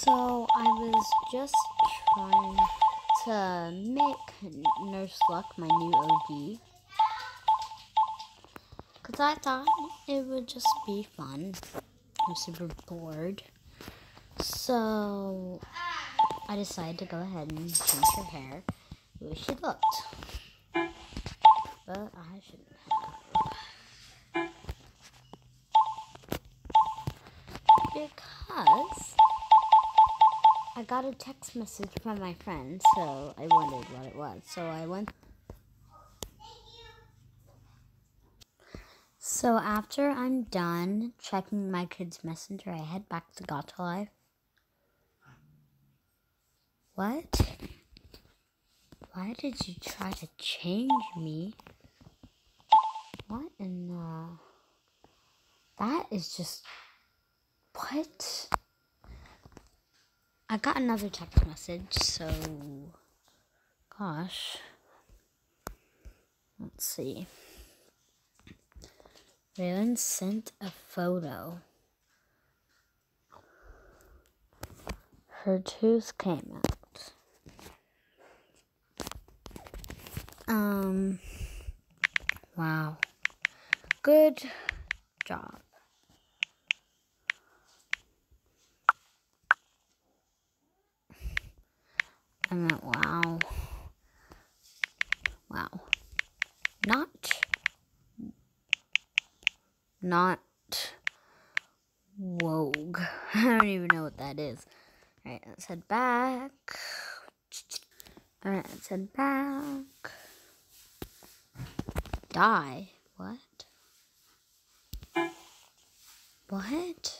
So I was just trying to make Nurse Luck my new OG. Because I thought it would just be fun. I'm super bored. So I decided to go ahead and change her hair the way she looked. But I shouldn't have. Because I got a text message from my friend, so I wondered what it was. So after I'm done checking my kid's messenger, I head back to Gatcha Life. What? Why did you try to change me? What in the... That is just... What? I got another text message, so... Gosh. Let's see. Raylan sent a photo. Her tooth came out. Wow. Good job. I meant, wow. Wow. Not Wogue. I don't even know what that is. Alright, let's head back. Alright, let's head back. Die? What? What?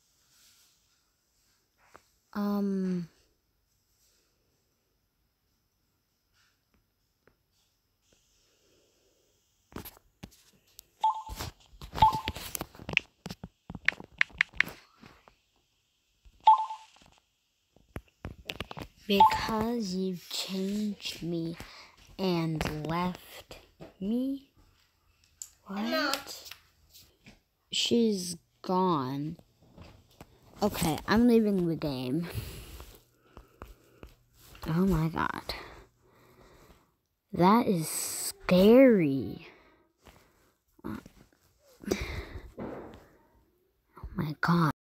Because you've changed me and left me? What? No. She's gone. Okay, I'm leaving the game. Oh my god. That is scary.